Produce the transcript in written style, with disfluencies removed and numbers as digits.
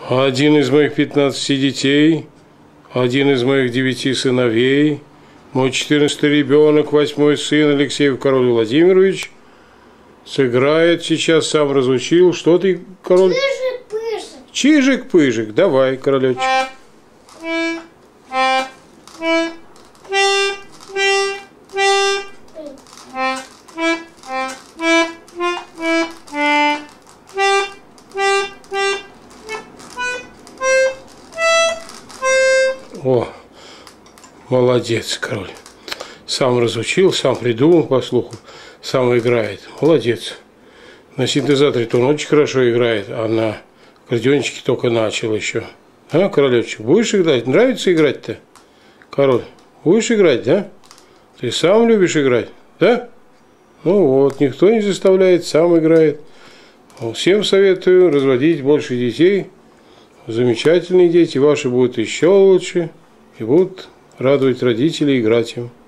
Один из моих 15 детей, один из моих 9 сыновей, мой 14-й ребенок, 8-й сын Алексеев Король Владимирович, сыграет сейчас, сам разучил. Что ты, король? Чижик-пыжик. Чижик-пыжик. Давай, королечек. О, молодец, король. Сам разучил, сам придумал по слуху, сам играет. Молодец. На синтезаторе-то он очень хорошо играет, а на аккордеончике только начал еще. А, королечек, будешь играть? Нравится играть-то? Король, будешь играть, да? Ты сам любишь играть, да? Ну вот, никто не заставляет, сам играет. Всем советую разводить больше детей. Замечательные дети, ваши будут еще лучше и будут радовать родителей, играть им.